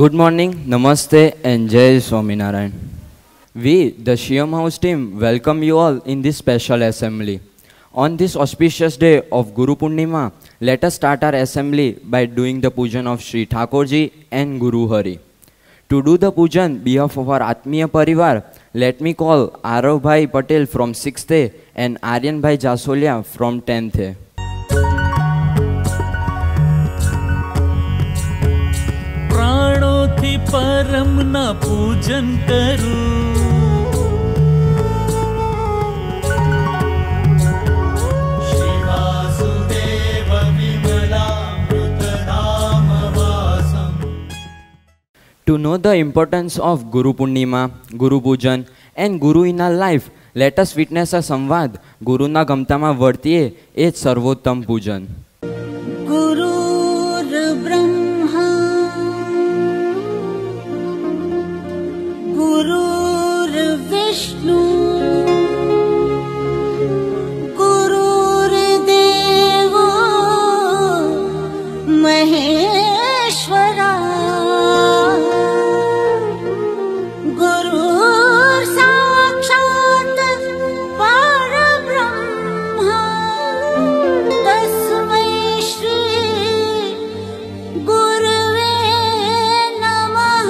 Good morning, Namaste and Jai Swaminarayan. We, the Shiam House team, welcome you all in this special assembly. On this auspicious day of Guru Purnima, let us start our assembly by doing the pujan of Sri Thakurji and Guru Hari. To do the pujan behalf of our Atmiya Parivar, let me call Arav Bhai Patel from 6th A and Aryan Bhai Jasolia from 10th A. प्राणोथी परम न पूजन करूं, श्री वासुदेव विमलामृत धाम Vaasam. To know the importance of Guru Purnima, Guru Pujan and Guru in our life, let us witness a संवाद गुरुना गमतामा वर्तीए ए सर्वोत्तम पूजन. गुरुर्विष्णु गुरुर्देवो महेश्वरा गुरुर्साक्षात् परब्रह्म तस्मै श्री गुरवे नमः.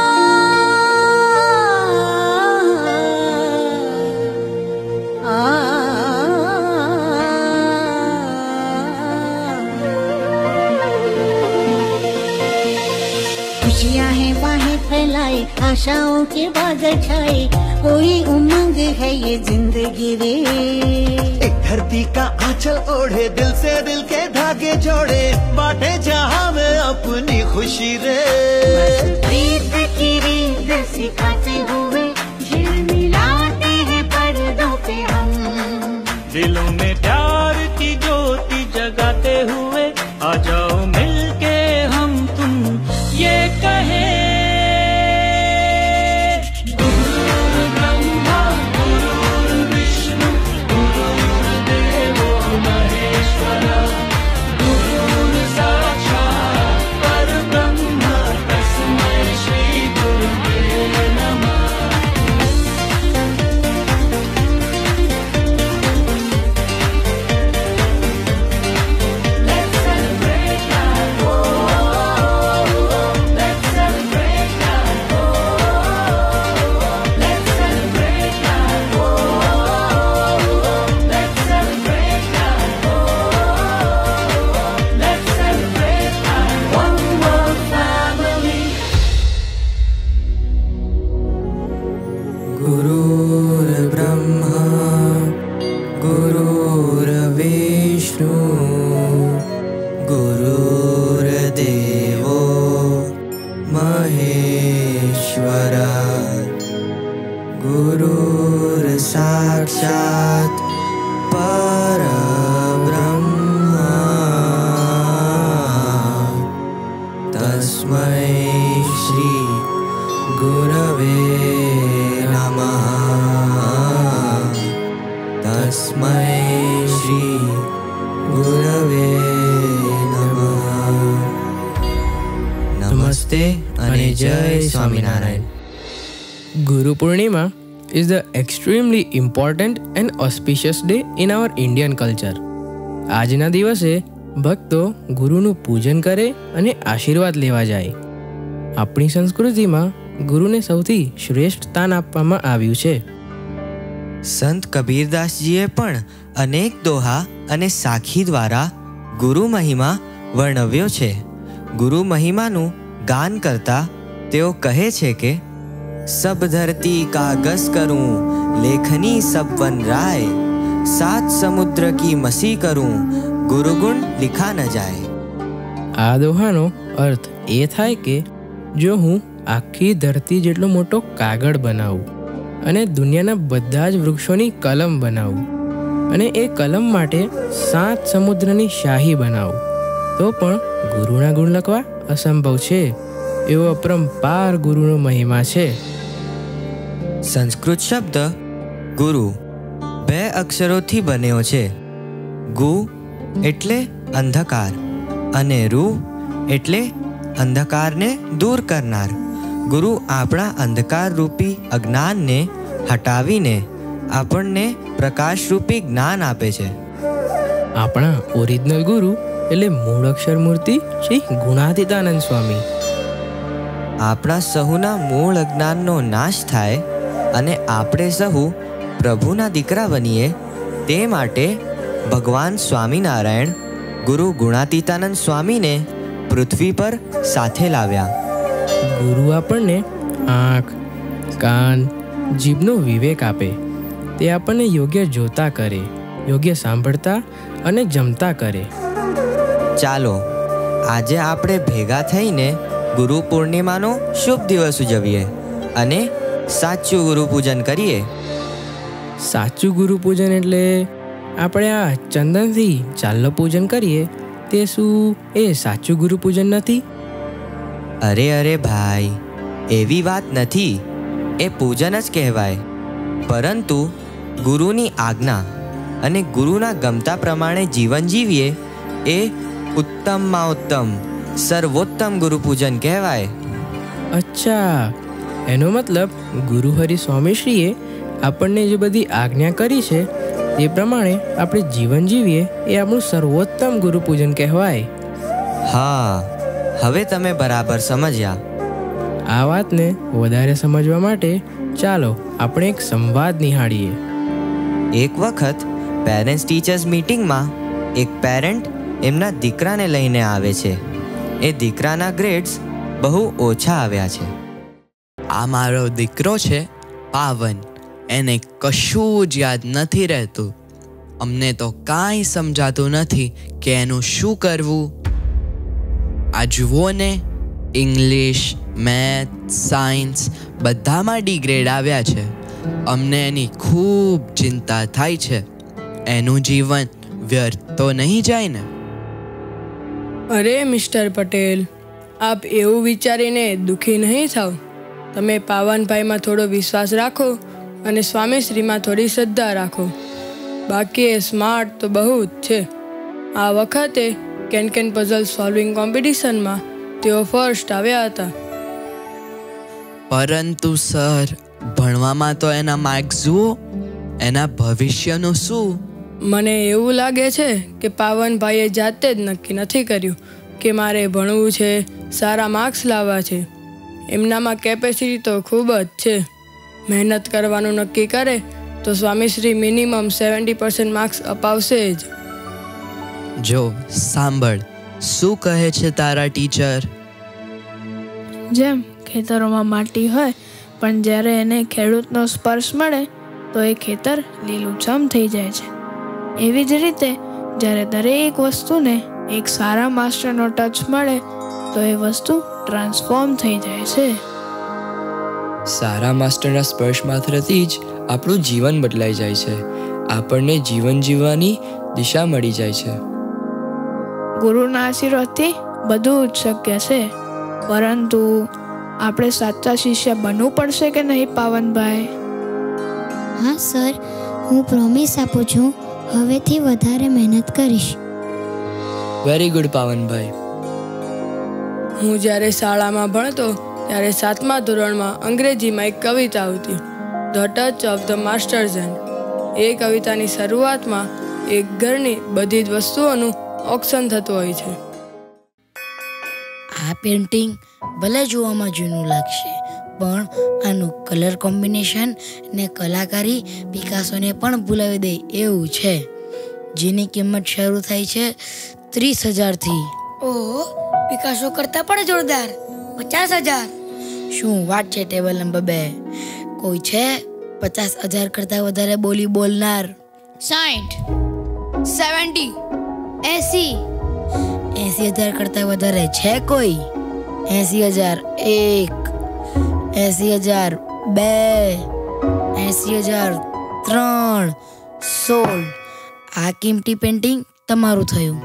खुशियाँ हैं बाहें फैलाए, आशाओं के बादल छाए, कोई उमंग है ये जिंदगी रे. एक धरती का आंचल ओढ़े, दिल से दिल के धागे जोड़े, बांटे जहां में अपनी खुशी रे. प्रीत की रीत सिखाते हुए झिलमिलाते हैं पर्दों पे हम. दिलों में प्यार की ज्योति जगाते हुए आ जाओ मिलके हम तुम ये कहे. गुरु ब्रह्मा गुरु विष्णु गुरुर्देवो महेश्वरा गुरु साक्षात् परब्रह्म तस्मै श्री गुरुवे नमः. गुरुर्ब्रह्मा गुरुर्विष्णु गुरुर्देवो महेश्वरा गुरुर्साक्षात् परब्रह्म तस्मै श्री गुरवे नमः. तस्मै श्री गुरवे नमः. नमस्ते અને જય Swaminarayan. Guru Purnima is the extremely important and auspicious day in our Indian culture. આજના દિવસે ભક્તો ગુરુનું પૂજન કરે અને આશીર્વાદ લેવા જાય. આપણી સંસ્કૃતિમાં ગુરુને સૌથી શ્રેષ્ઠ સ્થાન આપવામાં આવ્યું છે. સંત કબીરદાસજીએ પણ અનેક દોહા અને સાખી દ્વારા ગુરુ મહિમા વર્ણવ્યો છે. ગુરુ મહિમાનું ગાન કરતા તેઓ કહે છે કે सब धरती कागज करूं लेखनी सब वन राय, सात समुद्र की मसी करूं गुरुगुण लिखा न जाए. આ દોહાનો અર્થ એ થાય કે જો હું આખી ધરતી જેટલો મોટો કાગળ બનાવું અને દુનિયાના બધા જ વૃક્ષોની કલમ બનાવું અને એ કલમ માટે 7 સમુદ્રની શાહી બનાવું તો પણ ગુરુના ગુણ લખવા અસંભવ છે. એવો અપરંપાર ગુરુનો મહિમા છે. સંસ્કૃત શબ્દ ગુરુ 2 અક્ષરોથી બન્યો છે. ગુ એટલે અંધકાર અને રૂ એટલે અંધકારને દૂર કરનાર. ગુરુ આપણા અંધકારરૂપી અજ્ઞાનને હટાવીને આપણને પ્રકાશરૂપી જ્ઞાન આપે છે. આપણા ઓરિજિનલ ગુરુ એટલે મૂળ અક્ષર મૂર્તિ શ્રી ગુણાતીતાનંદ સ્વામી. આપણા સહુના મૂળ અજ્ઞાનનો નાશ થાય અને આપણે સહુ પ્રભુના દીકરા બનીએ તે માટે ભગવાન સ્વામિનારાયણ ગુરુ ગુણાતીતાનંદ સ્વામીને પૃથ્વી પર સાથે લાવ્યા. ગુરુ આપણને આંખ, કાન, જીભનો વિવેક આપે. તે આપણને યોગ્ય જોતા કરે, યોગ્ય સાંભળતા અને જમતા કરે. ચાલો આજે આપણે ભેગા થઈને ગુરુ પૂર્ણિમાનો શુભ દિવસ ઉજવીએ અને સાચું ગુરુ પૂજન કરીએ. સાચું ગુરુ પૂજન એટલે આપણે આ ચંદનથી ચાલ્લો પૂજન કરીએ તે શું એ સાચું ગુરુ પૂજન નથી? અરે ભાઈ, એવી વાત નથી. એ પૂજન જ કહેવાય. પરંતુ ગુરુની આજ્ઞા અને ગુરુના ગમતા પ્રમાણે જીવન જીવીએ એ ઉત્તમમાં ઉત્તમ સર્વોત્તમ ગુરુ પૂજન કહેવાય. અચ્છા, એનો મતલબ ગુરુ હરિ સ્વામીશ્રીએ આપણને જે બધી આજ્ઞા કરી છે તે પ્રમાણે આપણે જીવન જીવીએ એ આપણું સર્વોત્તમ ગુરુ પૂજન કહેવાય. હા, હવે તમે બરાબર સમજ્યા. આ વાતને વધારે સમજવા માટે ચાલો આપણે એક સંવાદ નિહાળીએ. એક વખત પેરેન્ટ્સ ટીચર્સ મીટિંગમાં એક પેરેન્ટ એમના દીકરાને લઈને આવે છે. એ દીકરાના ગ્રેડ્સ બહુ ઓછા આવ્યા છે. આ મારો દીકરો છે પાવન, એને કશું જ યાદ નથી રહેતું. અમને તો કાંઈ સમજાતું નથી કે એનું શું કરવું. આ જુઓ ને, ઇંગ્લિશ, મેથ, સાયન્સ બધામાં ડી ગ્રેડ આવ્યા છે. અમને એની ખૂબ ચિંતા થાય છે. એનું જીવન વ્યર્થ તો નહીં જાય ને? અરે મિસ્ટર પટેલ, આપ એવું વિચારીને દુઃખી નહીં થાવ. તમે પાવનભાઈમાં થોડો વિશ્વાસ રાખો અને સ્વામીશ્રીમાં થોડી શ્રદ્ધા રાખો. બાકી એ સ્માર્ટ તો બહુ જ છે. આ વખતે કેન પઝલ સોલ્વિંગ કોમ્પિટિશનમાં તેઓ ફર્સ્ટ આવ્યા હતા. પરંતુ સર, ભણવામાં તો એના માર્ક્સ જુઓ. એના ભવિષ્યનું શું? મને એવું લાગે છે કે પાવનભાઈએ જાતે જ નક્કી નથી કર્યું કે મારે ભણવું છે, સારા માર્ક્સ લાવવા છે. એમનામાં કેપેસિટી તો ખૂબ જ છે. મહેનત કરવાનું નક્કી કરે તો સ્વામીશ્રી મિનિમમ 70% માર્ક્સ અપાવશે જ. જો સાંભળ, શું કહે છે તારા ટીચર? જેમ ખેતરોમાં માટી હોય પણ જ્યારે એને ખેડૂતનો સ્પર્શ મળે તો એ ખેતર લીલુંછમ થઈ જાય છે. એવી જ રીતે જ્યારે દરેક વસ્તુને એક સારા માસ્ટરનો ટચ મળે તો એ વસ્તુ ટ્રાન્સફોર્મ થઈ જાય છે. સારા માસ્ટરના સ્પર્શ માત્રથી જ આપણું જીવન બદલાઈ જાય છે. આપણને જીવન જીવવાની દિશા મળી જાય છે. ગુરુના આશીર્વાદથી બધું જ શક્ય છે. પરંતુ આપણે સાચા શિષ્ય બનવું પડશે કે નહીં પાવનભાઈ? હા સર, હું પ્રોમિસ આપું છું, હવેથી વધારે મહેનત કરીશ. વેરી ગુડ પાવનભાઈ. હું જ્યારે શાળામાં ભણતો ત્યારે 7મા ધોરણમાં અંગ્રેજીમાં એક કવિતા આવતી, the touch of the master's hand. એ કવિતાની શરૂઆતમાં એક ઘરની બધી જ વસ્તુઓનું ઓક્શન થતું હોય છે. આ પેઇન્ટિંગ ભલે જોવામાં જૂનું લાગશે, પણ આનું કલર કોમ્બિનેશન ને કલાકારી પિકાસોને પણ ભૂલાવી દે એવું છે. જેની કિંમત શરૂ થાય છે 30,000થી. ઓહો, પિકાસો કરતા પણ જોરદાર, 50,000. શું વાત છે ટેબલ નંબર 2? કોઈ છે 50,000 કરતા વધારે બોલી બોલનાર? 60, 70, 80. 80,000 કરતા વધારે છે કોઈ? 80,001, 80,002, 80,003, 16. આ કિંમતી પેઇન્ટિંગ તમારું થયું.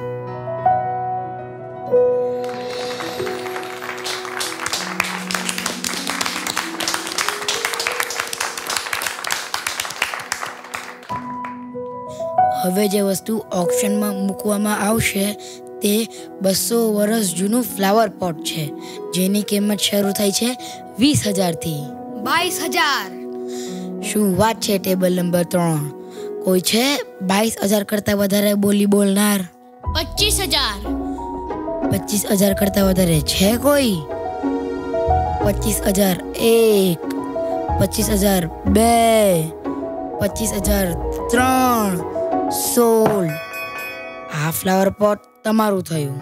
હવે જે વસ્તુ ઓક્શનમાં મૂકવામાં આવશે તે 200 વર્ષ જૂનું ફ્લાવર પોટ છે, જેની કિંમત શરૂ થાય છે 20,000 થી. 22,000. શું વાત છે? Table number 3. કોઈ છે 22,000 કરતા વધારે બોલી બોલનાર? 25,000. 25,000 કરતા વધારે છે કોઈ? 25,001, 25,002, 25,003, 16. આ ફ્લાવર પોટ તમારું થયું.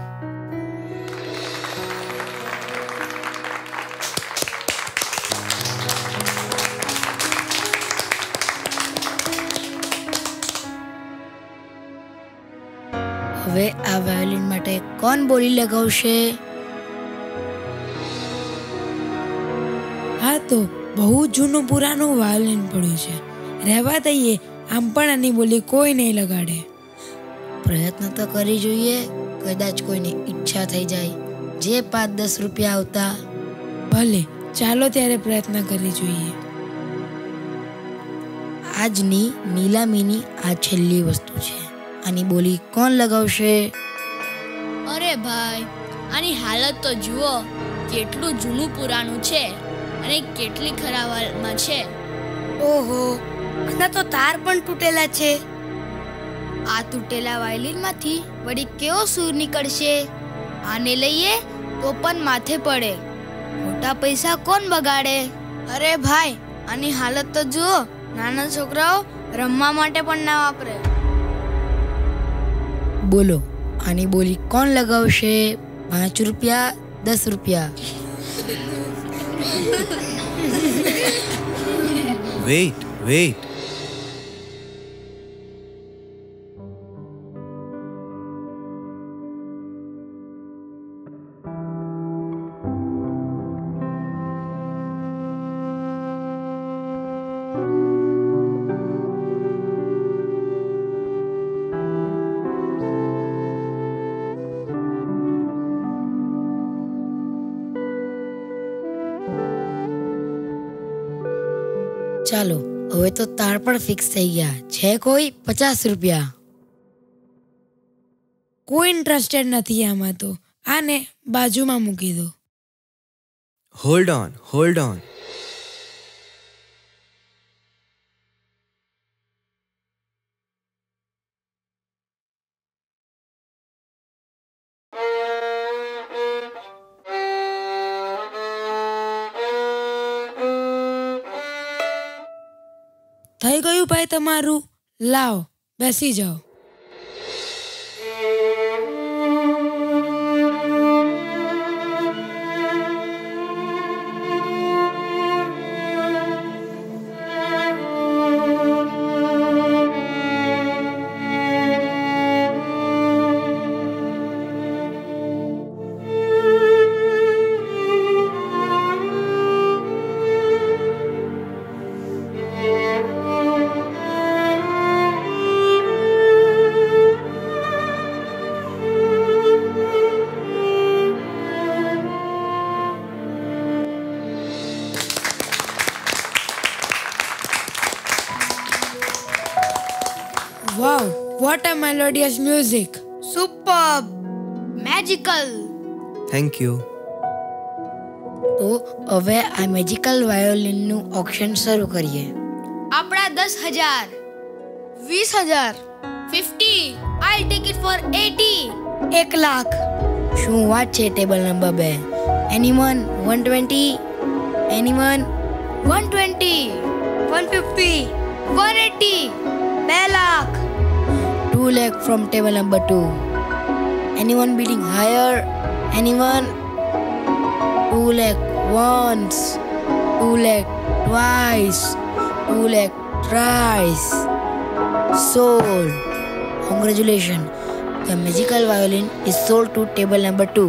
હવે આ વાયોલિન માટે કોણ બોલી લગાવશે? હા તો બહુ જૂનું પુરાનું વાયોલિન પડ્યું છે, રહેવા દઈએ. આમ પણ આની બોલી કોઈ નહીં લગાડે. પ્રયત્ન તો કરી જોઈએ, કદાચ કોઈની ઈચ્છા થઈ જાય. જે 5-10 રૂપિયા આવતા. ભલે, ચાલો ત્યારે પ્રયત્ન કરી જોઈએ. આજની નીલામીની આ છેલ્લી વસ્તુ છે. આની બોલી કોણ લગાવશે? અરે ભાઈ, આની હાલત તો જુઓ, કેટલું જૂનું પુરાણું છે અને કેટલી ખરાબ હાલતમાં છે. ઓહો, આના તો તાર પણ તૂટેલા છે. આ તૂટેલા વાયોલિનમાંથી વળી કેવો સૂર નીકળશે? આને લઈએ તો પણ માથે પડે. મોટા પૈસા કોણ બગાડે? અરે ભાઈ, આની હાલત તો જુઓ, નાના છોકરાઓ રમવા માટે પણ ના વાપરે. બોલો, આની બોલી કોણ લગાવશે? 5 રૂપિયા, 10 રૂપિયા? વેઇટ. ચાલો, હવે તો તાર પણ ફિક્સ થઈ ગયા છે. કોઈ 50 રૂપિયા? કોઈ ઇન્ટરેસ્ટેડ નથી આમાં તો. આને બાજુમાં મૂકી દો. Hold on. થઈ ગયું ભાઈ તમારું. લાવો, બેસી જાઓ. Wow, what a melodious music. Superb. Magical. Thank you. તો હવે આ મેજિકલ વાયોલિનનું ઓક્શન શરૂ કરીએ. આપણા 10,000, 20,000, 50. I'll take it for 80. 1 lakh. શું વાત છે? Table number 2. Anyone 120? Anyone 120, 150, 180, 2 lakh. 2 lakh from table number 2. Anyone bidding higher? Anyone? 2 lakh once, 2 lakh twice, 2 lakh thrice. Sold. Congratulations. The magical violin is sold to table number 2.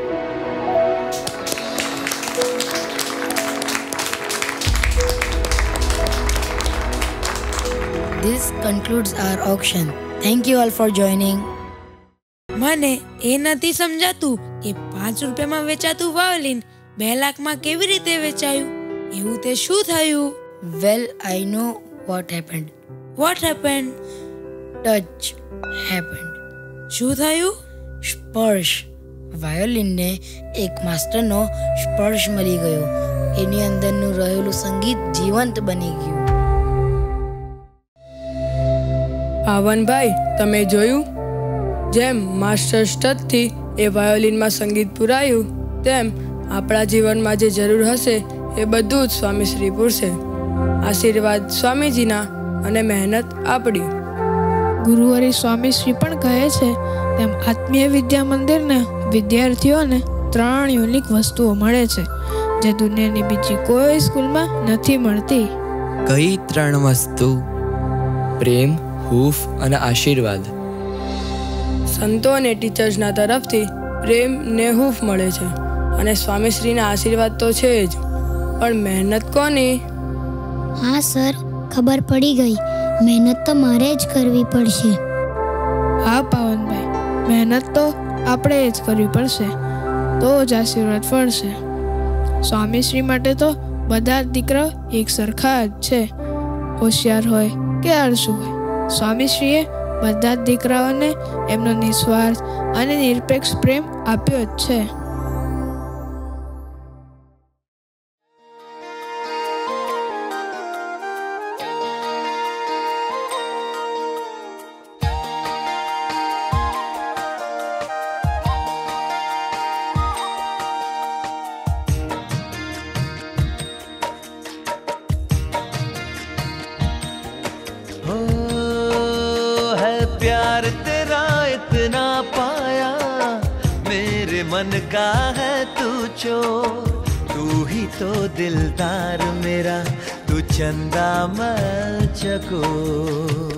This concludes our auction. Thank you all for joining. મને એ નથી સમજાતું કે 5 રૂપિયામાં વેચાતું violin 2 લાખમાં કેવી રીતે વેચાયું? એવું તે શું થયું? Well, I know what happened. What happened? Touch happened. શું થયું? સ્પર્શ. વાયોલિનને એક માસ્ટરનો સ્પર્શ મળી ગયો. એની અંદરનું રહેલું સંગીત જીવંત બની ગયું. પાવનભાઈ, તમે જોયું? જેમ માસ્ટર સ્ટથથી એ વાયોલિનમાં સંગીત પુરાયું, તેમ આપણા જીવનમાં જે જરૂર હશે એ બધું જ સ્વામીશ્રી પૂરશે. આશીર્વાદ સ્વામીજીના અને મહેનત આપણી. ગુરુવરી સ્વામીશ્રી પણ કહે છે તેમ આત્મીય વિદ્યા મંદિરના વિદ્યાર્થીઓને 3 યુનિક વસ્તુઓ મળે છે જે દુનિયાની બીજી કોઈ સ્કૂલમાં નથી મળતી. કઈ 3 વસ્તુ? પ્રેમ, હૂફ અને આશીર્વાદ. સંતો અને ટીચર્સના તરફથી પ્રેમ ને હૂફ મળે છે અને સ્વામીશ્રીના આશીર્વાદ તો છે જ, પણ મહેનત કોની? હા સર, ખબર પડી ગઈ. મહેનત તો મારે જ કરવી પડશે. હા પાવનભાઈ, મહેનત તો આપણે જ કરવી પડશે, તો જ આશીર્વાદ ફળશે. સ્વામીશ્રી માટે તો બધા જ દીકરાઓ એક સરખા જ છે, હોશિયાર હોય કે આળસુ હોય. સ્વામીશ્રીએ બધા જ દીકરાઓને એમનો નિસ્વાર્થ અને નિરપેક્ષ પ્રેમ આપ્યો જ છે. प्यार तेरा इतना पाया, मेरे मन का है तू चोर, तू ही तो दिलदार मेरा, तू चंदा मैं चकोर.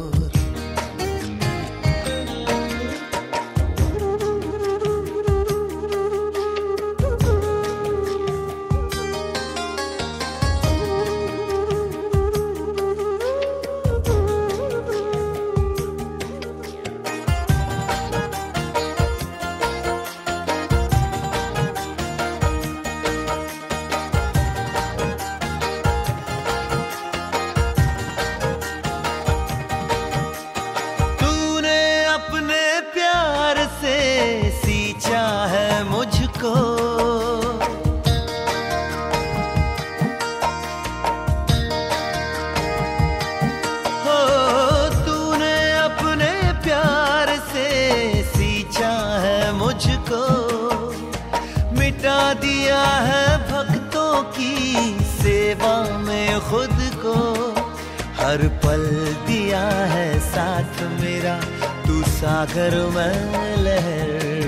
मिटा दिया है भक्तों की सेवा में खुद को, हर पल दिया है साथ मेरा, तू सागर में लहर.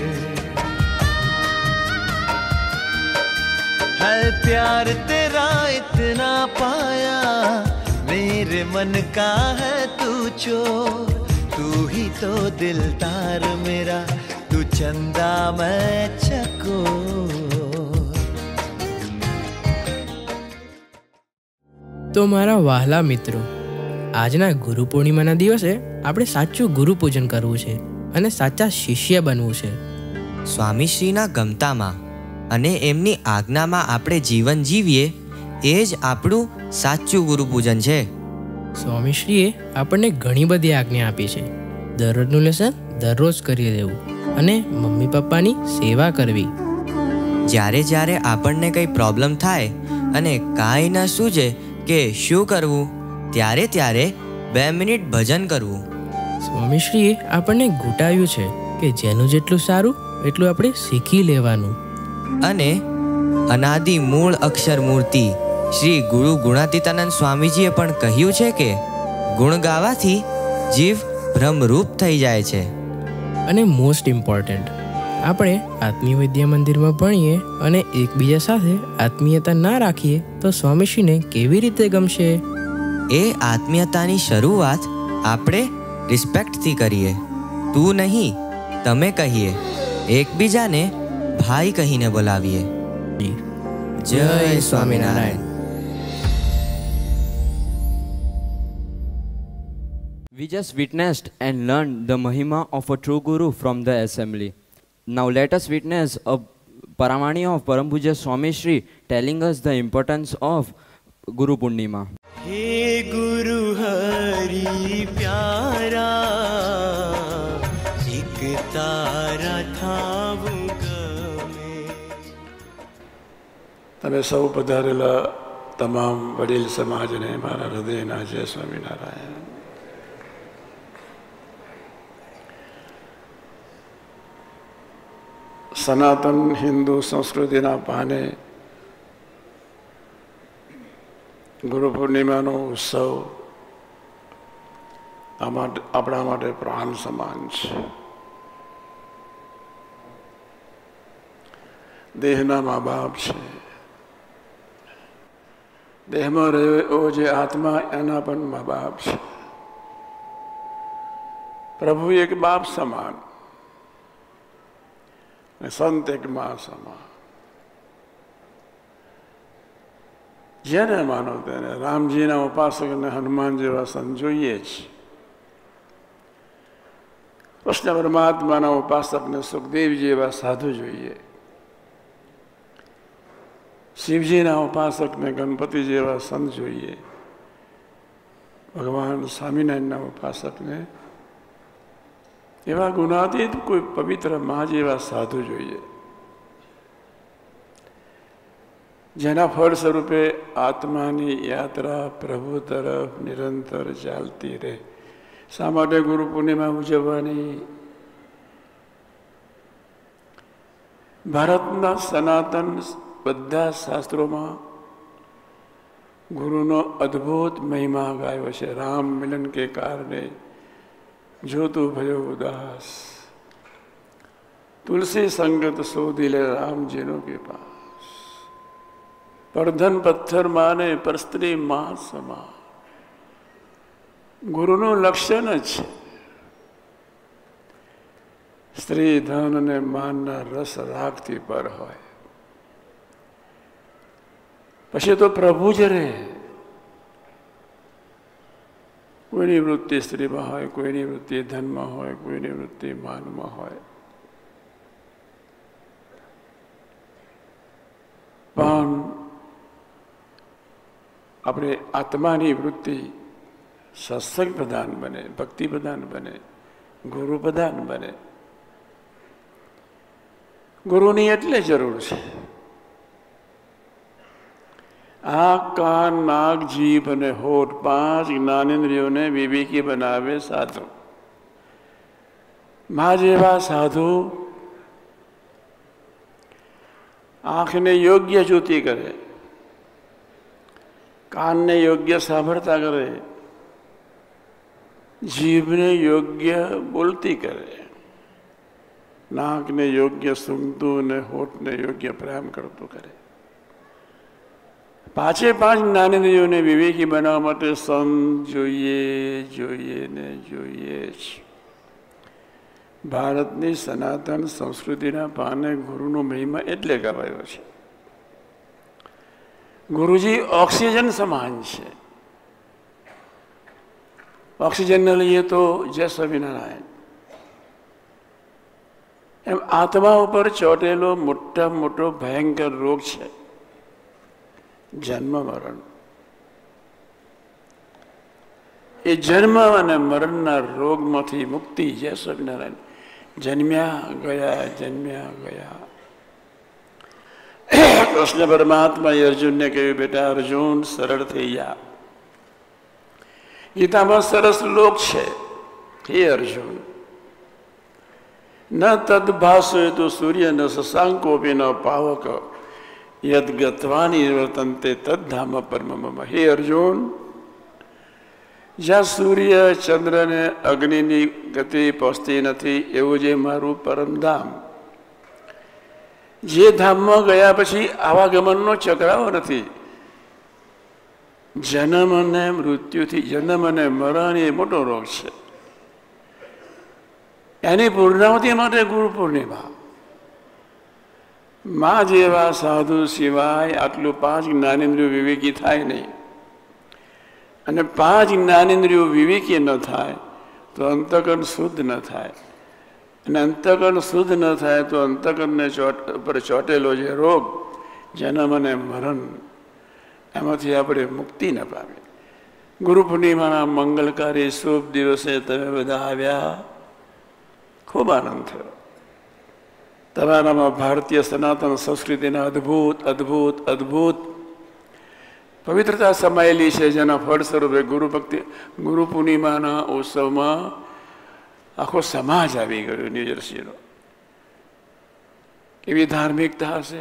है प्यार तेरा इतना पाया, मेरे मन का है तू चोर, तू ही तो दिलदार मेरा, तू चंदा मैं चकोर. તો મારા વહાલા મિત્રો, આજના ગુરુ પૂર્ણિમાના દિવસે આપણે સાચું ગુરુ પૂજન કરવું છે અને સાચા શિષ્ય બનવું છે. સ્વામીશ્રીના ગમતામાં અને એમની આજ્ઞામાં આપણે જીવન જીવીએ એ જ આપણું સાચું ગુરુ પૂજન છે. સ્વામીશ્રીએ આપણને ઘણી બધી આજ્ઞા આપી છે. દરરોજનું લેસન દરરોજ કરી દેવું અને મમ્મી પપ્પાની સેવા કરવી. જ્યારે જ્યારે આપણને કંઈ પ્રોબ્લેમ થાય અને કાંઈ ન સૂઝે કે શું કરવું, ત્યારે ત્યારે 2 મિનિટ ભજન કરવું. સ્વામીશ્રીએ આપણને ઘૂંટાવ્યું છે કે જેનું જેટલું સારું એટલું આપણે શીખી લેવાનું. અને અનાદિ મૂળ અક્ષર મૂર્તિ શ્રી ગુરુ ગુણાતીતાનંદ સ્વામીજીએ પણ કહ્યું છે કે ગુણ ગાવાથી જીવ ભ્રમરૂપ થઈ જાય છે. અને મોસ્ટ ઇમ્પોર્ટન્ટ, આપણે આત્મીય વિદ્યા મંદિરમાં ભણીએ અને એકબીજા સાથે આત્મીયતા ના રાખીએ તો સ્વામીશ્રીને કેવી રીતે ગમશે? એ આત્મીયતાની શરૂઆત આપણે રિસ્પેક્ટથી કરીએ. તું નહીં, તમે કહીએ. એકબીજાને ભાઈ કહીને બોલાવીએ. જય Swaminarayan. We just witnessed and learned the Mahima of a true Guru from the assembly. Now let us witness a Paramani of Param Pujya Swami Shri telling us the importance of Guru Purnima. हे गुरु हरि प्यारा, एक तारा था તમે સૌ પધારેલા તમામ વડીલ સમાજને મારા હૃદયના જય સ્વામિનારાયણ. સનાતન હિન્દુ સંસ્કૃતિના પાને ગુરુ પૂર્ણિમાનો ઉત્સવ આપણા માટે પ્રાણ સમાન છે. દેહના મા બાપ છે. દેહમાં રહ્યો જે આત્મા એના પણ મા બાપ છે. પ્રભુ એક બાપ સમાન, સંત એક મા સમાન. જેને માનો તેને. રામજીના ઉપાસકને હનુમાન જેવા સંત જોઈએ જ. કૃષ્ણ પરમાત્માના ઉપાસકને સુખદેવજી જેવા સાધુ જોઈએ. શિવજીના ઉપાસકને ગણપતિ જેવા સંત જોઈએ. ભગવાન સ્વામિનારાયણના ઉપાસકને એવા ગુણાતીત કોઈ પવિત્ર મા જેવા સાધુ જોઈએ, જેના ફળ સ્વરૂપે આત્માની યાત્રા પ્રભુ તરફ નિરંતર ચાલતી રહે. શા માટે ગુરુ પૂર્ણિમા ઉજવવાની? ભારતના સનાતન બધા શાસ્ત્રોમાં ગુરુનો અદ્ભુત મહિમા ગાયો છે. રામ મિલન કે કારણે જો તું ભયો ઉદાસ, તુલસી સંગત શોધી લે રામજીનો કે પાસ. પરધન પથ્થર માને પર સ્ત્રી માં સમા. ગુરુનું લક્ષણ જ છે સ્ત્રી ધન અને માનના રસ રાખતી પર હોય. પછી તો પ્રભુ જ રહે. કોઈની વૃત્તિ સ્ત્રીમાં હોય, કોઈની વૃત્તિ ધનમાં હોય, કોઈની વૃત્તિ માનમાં હોય. પણ આપણે આત્માની વૃત્તિ સત્સંગ પ્રધાન બને, ભક્તિ પ્રધાન બને, ગુરુ પ્રધાન બને. ગુરુની એટલે જરૂર છે. આંખ, કાન, નાક, જીભ અને હોઠ 5 જ્ઞાનેન્દ્રિયોને વિવેકી બનાવે સાધુ. મા જેવા સાધુ આંખને યોગ્ય જ્યોતિ કરે, કાનને યોગ્ય સાંભળતા કરે, જીભને યોગ્ય બોલતી કરે, નાકને યોગ્ય સૂંઘતું અને હોઠને યોગ્ય પ્રેમ કરતું કરે. 5 જ્ઞાનેન્દ્રિયોને વિવેકી બનાવવા માટે સંત જોઈએ, જોઈએ ને જોઈએ જ. ભારતની સનાતન સંસ્કૃતિના પાને ગુરુનો મહિમા એટલે ગવાયો છે. ગુરુજી ઓક્સિજન સમાન છે. ઓક્સિજન ન લઈએ તો જય સ્વામિનારાયણ. એમ આત્મા ઉપર ચોટેલો મોટા મોટો ભયંકર રોગ છે જન્મ મરણ. એ જન્મ અને મરણના રોગમાંથી મુક્તિ જય સ્વામિનારાયણ. જન્મ્યા ગયા, જન્મ્યા ગયા. કૃષ્ણ પરમાત્માએ અર્જુનને કહ્યું, બેટા અર્જુન સરળ થઈ જા. ગીતામાં સરસ શ્લોક છે, હે અર્જુન, ન તદ ભાષયતુ સૂર્ય ન શશાંકોપી ન પાવક યદ ગત્વાની વર્તન્તે તદ્ધામ પરમ મમ. હે અર્જુન, જ્યાં સૂર્ય ચંદ્ર ને અગ્નિની ગતિ પહોંચતી નથી એવું જે મારું પરમધામ, જે ધામમાં ગયા પછી આવાગમનનો ચક્રાવો નથી. જન્મ અને મૃત્યુથી, જન્મ અને મરણ એ મોટો રોગ છે. એની પૂર્ણાવતી માટે ગુરુ પૂર્ણિમા. મા જેવા સાધુ સિવાય આટલું 5 જ્ઞાનેન્દ્રિયો વિવેકી થાય નહીં. અને 5 જ્ઞાનેન્દ્રિયો વિવેકી ન થાય તો અંતકરણ શુદ્ધ ન થાય. અને અંતકરણ શુદ્ધ ન થાય તો અંતકરણને પર ચોટેલો જે રોગ, જન્મ અને મરણ, એમાંથી આપણે મુક્તિ ન પામીએ. ગુરુ પૂર્ણિમાના મંગલકારી શુભ દિવસે તમે બધા આવ્યા, ખૂબ આનંદ થયો. તમારામાં ભારતીય સનાતન સંસ્કૃતિના અદ્ભુત અદ્ભુત અદ્ભુત પવિત્રતા સમાયેલી છે, જેના ફળ સ્વરૂપે ગુરુ પૂર્ણિમાના ઉત્સવમાં આખો સમાજ આવી ગયો ન્યૂજર્સીનો. કેવી ધાર્મિકતા હશે.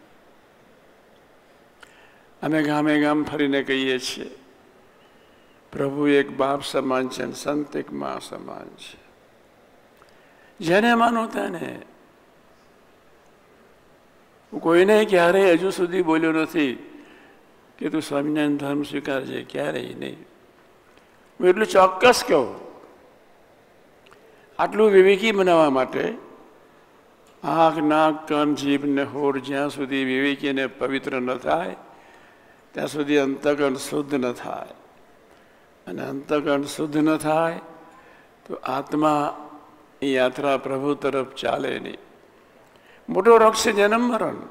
અમે ગામે ગામ ફરીને કહીએ છીએ, પ્રભુ એક બાપ સમાન છે, સંત એક મા સમાન છે. જેને માનો તેને. હું કોઈને ક્યારેય હજુ સુધી બોલ્યો નથી કે તું સ્વામિનારાયણ ધર્મ સ્વીકારજે, ક્યારેય નહીં. હું એટલું ચોક્કસ કહું, આટલું વિવેકી બનાવવા માટે આંખ, નાક, કાન, જીભ ને હોઠ જ્યાં સુધી વિવેકી અને પવિત્ર ન થાય ત્યાં સુધી અંતઃકરણ શુદ્ધ ન થાય. અને અંતઃકરણ શુદ્ધ ન થાય તો આત્મા એ યાત્રા પ્રભુ તરફ ચાલે નહીં. મોટો રોગ છે જન્મ મરણ.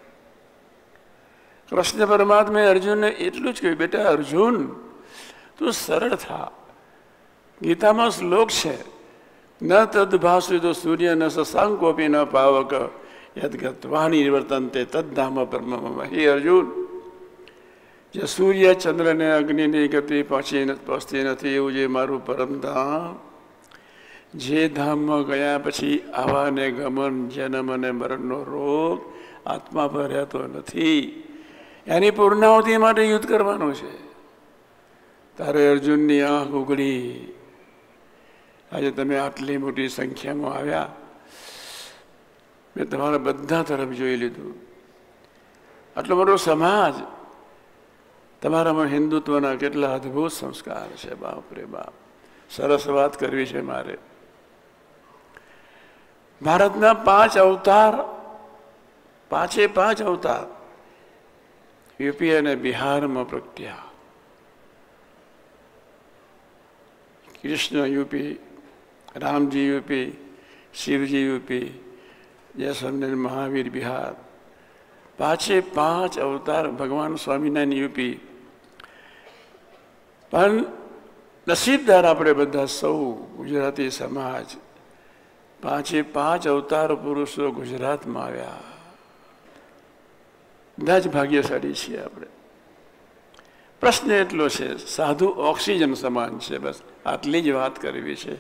કૃષ્ણ પરમાત્માએ અર્જુનને એટલું જ કહ્યું, બેટા અર્જુન તું સરળ થા. ગીતામાં શ્લોક છે, ન તદ્ભાસુ તો સૂર્ય ન શશાંકોપી ન પાવક યદ્ગત્વા નિવર્તન્તે તદ્ધામ પરમમ. હે અર્જુન, જે સૂર્ય ચંદ્ર ને અગ્નિની ગતિ પહોંચતી નથી એવું જે મારું પરમધામ, જે ધામમાં ગયા પછી આવાને ગમન જન્મ અને મરણનો રોગ આત્મા પર રહેતો નથી, એની પૂર્ણાહુતિ માટે યુદ્ધ કરવાનું છે. તારે અર્જુનની આંખ ઉઘડી. આજે તમે આટલી મોટી સંખ્યામાં આવ્યા, મેં તમારા બધા તરફ જોઈ લીધું. આટલો મોટો સમાજ, તમારામાં હિન્દુત્વના કેટલા અદ્ભુત સંસ્કાર છે. બાપ રે બાપ, સરસ વાત કરવી છે મારે. ભારતના 5 અવતાર, 5 અવતાર યુપી અને બિહારમાં પ્રગટ્યા. Krishna UP, Ramji UP, Shivji UP, જયસ્વામિનારાયણ મહાવીર બિહાર. 5 અવતાર ભગવાન સ્વામિનારાયણ યુપી. પણ નસીબદાર આપણે બધા સૌ ગુજરાતી સમાજ, 5 અવતાર પુરુષો ગુજરાતમાં આવ્યા. બધા જ ભાગ્યશાળી છીએ આપણે. પ્રશ્ન એટલો છે, સાધુ ઓક્સિજન સમાન છે. બસ આટલી જ વાત કરવી છે.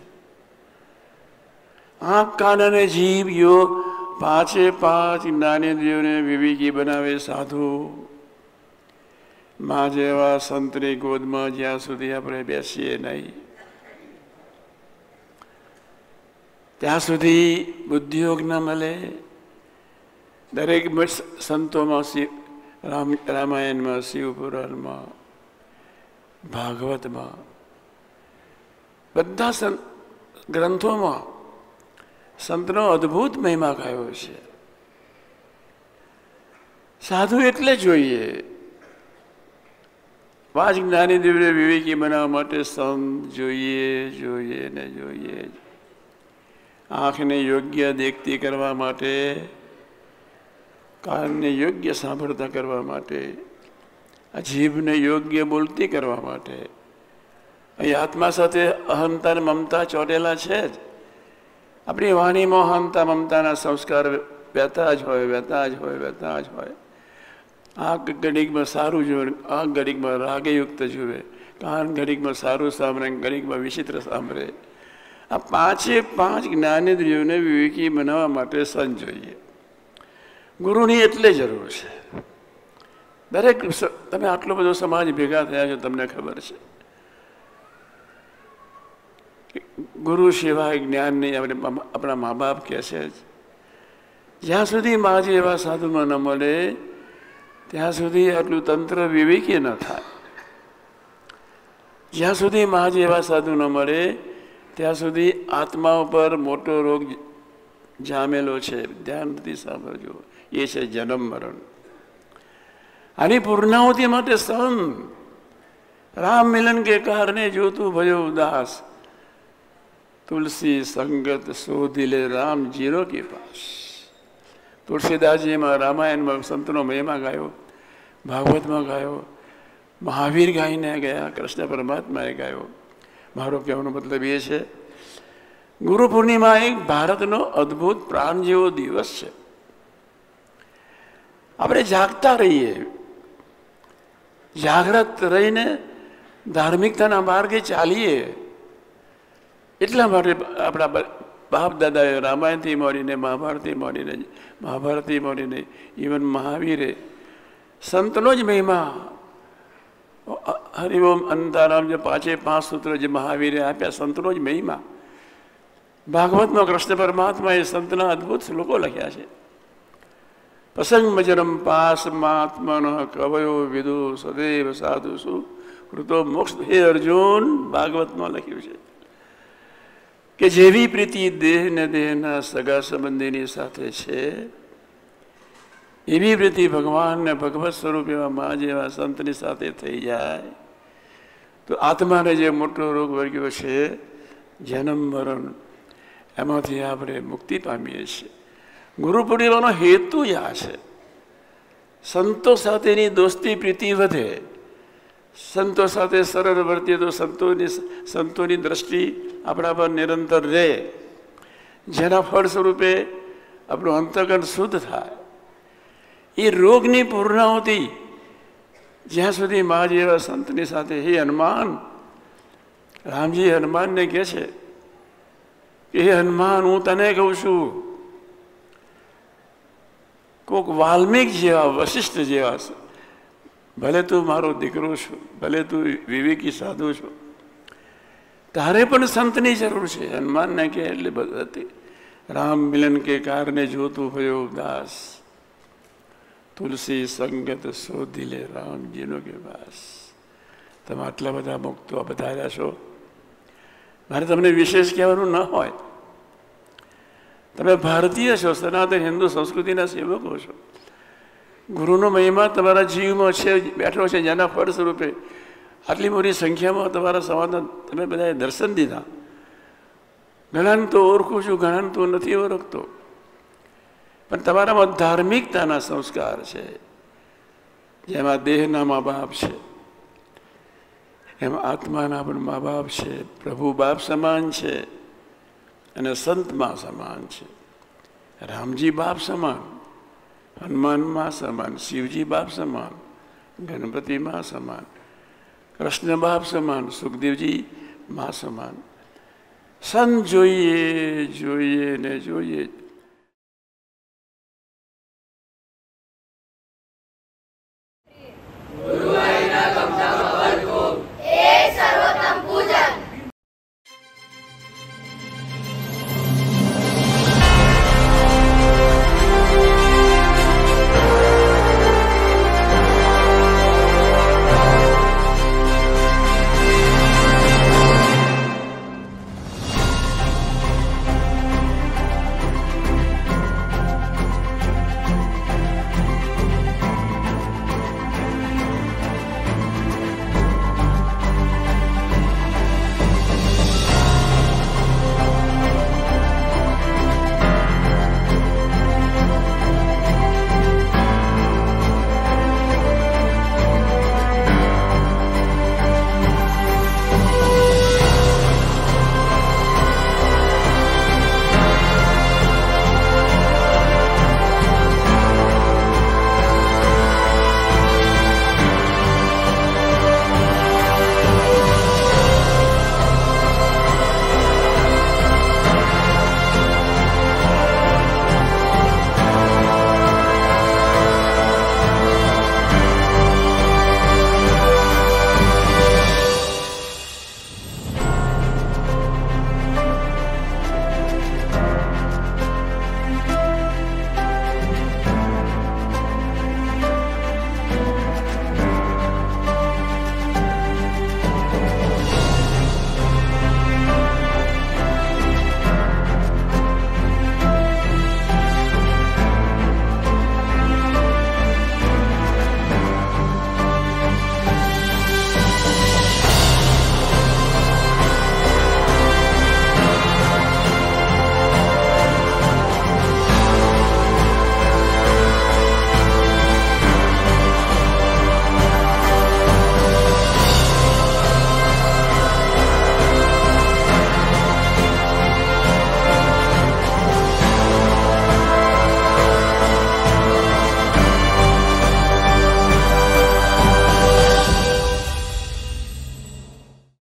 આંખ, કાન અને જીભ યોગ 5 જ્ઞાનેન્દ્રિયોને વિવેકી બનાવે સાધુ. માં જેવા સંતની ગોદમાં જ્યાં સુધી આપણે બેસીએ નહીં ત્યાં સુધી બુદ્ધિયોગ ન મળે. દરેક સંતોમાં રામાયણમાં, શિવપુરાણમાં, ભાગવતમાં, બધા ગ્રંથોમાં સંતનો અદ્ભુત મહિમા ગાયો છે. સાધુ એટલે જોઈએ. 5 જ્ઞાનેન્દ્રિયોને વિવેકી બનાવવા માટે સંત જોઈએ ને જોઈએ. આંખને યોગ્ય દેખતી કરવા માટે, કાનને યોગ્ય સાંભળતા કરવા માટે, આ જીભને યોગ્ય બોલતી કરવા માટે. અહીં આત્મા સાથે અહંતા અને મમતા ચોટેલા છે જ. આપણી વાણીમાં અહંતા મમતાના સંસ્કાર વહેતા જ હોય. આંખ ઘડીકમાં સારું જુએ, આંખ ઘડીકમાં રાગયુક્ત જુએ, કાન ઘડીકમાં સારું સાંભળે, ઘડીકમાં વિચિત્ર સાંભળે. આ 5 જ્ઞાનેન્દ્રિયોને વિવેકી બનાવવા માટે સંત જોઈએ. ગુરુની એટલે જરૂર છે. દરેક તમે આટલો બધો સમાજ ભેગા થયા છો, તમને ખબર છે ગુરુ સિવાય જ્ઞાન નહીં. આપણા મા બાપ કહે છે જ્યાં સુધી મા જેવા સાધુમાં ન મળે ત્યાં સુધી આટલું તંત્ર વિવેકી ન થાય. જ્યાં સુધી મા જેવા સાધુ ન મળે ત્યાં સુધી આત્મા ઉપર મોટો રોગ જામેલો છે. ધ્યાનથી સાંભળજો, એ છે જન્મ મરણ. આની પૂર્ણાહુતિ માટે સંત. રામ મિલન કે કારણે જોતું ભયો ઉદાસ, તુલસી સંગત શોધી લે રામ જીરો કે પાસ. તુલસીદાસજીમાં રામાયણમાં સંતનો મહિમા ગાયો, ભાગવતમાં ગાયો, મહાવીર ગાઈને ગયા, કૃષ્ણ પરમાત્માએ ગાયો. મારો કહેવાનો મતલબ એ છે ગુરુ પૂર્ણિમા એક ભારતનો અદ્ભુત પ્રાણ જેવો દિવસ છે. આપણે જાગતા રહીએ, જાગ્રત રહીને ધાર્મિકતાના માર્ગે ચાલીએ. એટલા માટે આપણા બાપ દાદાએ રામાયણથી મળીને, મહાભારતથી મળીને, મહાભારતથી મળીને, ઇવન મહાવીરે સંતનો જ મહિમા, હરિઓમ અંતારામ જે 5 સૂત્ર જે મહાવીરે આપ્યા, સંતનો જ મહિમા. ભાગવતમાં કૃષ્ણ પરમાત્માએ સંતના અદ્ભુત શ્લોકો લખ્યા છે. પ્રસંગ મજરમ પાસ મહાત્મન કવયો વિદુ સદૈવ સાધુસુ કૃતો મોક્ષ. હે અર્જુન, ભાગવતમાં લખ્યું છે કે જેવી પ્રીતિ દેહ ને દેહના સગા સંબંધીની સાથે છે, એવી પ્રીતિ ભગવાન ને ભગવત સ્વરૂપ એવા મા જેવા સંતની સાથે થઈ જાય તો આત્માને જે મોટો રોગ વર્ગ્યો છે જન્મ મરણ, એમાંથી આપણે મુક્તિ પામીએ છીએ. ગુરુ પૂર્ણિમાનો હેતુ આ છે. સંતો સાથેની દોસ્તી પ્રીતિ વધે, સંતો સાથે સરળ વર્તીએ તો સંતોની દ્રષ્ટિ આપણા પર નિરંતર રહે, જેના ફળ સ્વરૂપે આપણું અંતઃકરણ શુદ્ધ થાય. એ રોગની પૂર્ણાહુતિ જ્યાં સુધી મા જેવા સંતની સાથે. હે હનુમાન, રામજી હનુમાનને કહે છે કે હે હનુમાન, હું તને કહું છું, કોક વાલ્મીક જેવા, વશિષ્ઠ જેવા, ભલે તું મારો દીકરો છો, ભલે તું વિવેકી સાધુ છો, તારે પણ સંતની જરૂર છે. હનુમાનને કહે એટલે હતી. રામ મિલન કે કારણે જોતું ભયો દાસ, તુલસી સંગત શોધી લે રામજીનો કે વાસ. તમે આટલા બધા મુક્તો બતાવ્યા છો, મારે તમને વિશેષ કહેવાનું ન હોય. તમે ભારતીય છો, સનાતન હિન્દુ સંસ્કૃતિના સેવકો છો. ગુરુનો મહિમા તમારા જીવમાં છે, બેઠો છે, જેના ફળ સ્વરૂપે આટલી મોટી સંખ્યામાં તમારા સમાજના તમે બધાએ દર્શન દીધા. ઘણાને તો ઓળખું છું, ઘણાને તો નથી ઓળખતો, પણ તમારામાં ધાર્મિકતાના સંસ્કાર છે. જેમાં દેહના મા બાપ છે, એમાં આત્માના પણ મા બાપ છે. પ્રભુ બાપ સમાન છે અને સંત મા સમાન છે. રામજી બાપ સમાન, હનુમાન મા સમાન, શિવજી બાપ સમાન, ગણપતિ મા સમાન, કૃષ્ણ બાપ સમાન, સુખદેવજી મા સમાન. સંત જોઈએ જોઈએ ને જોઈએ.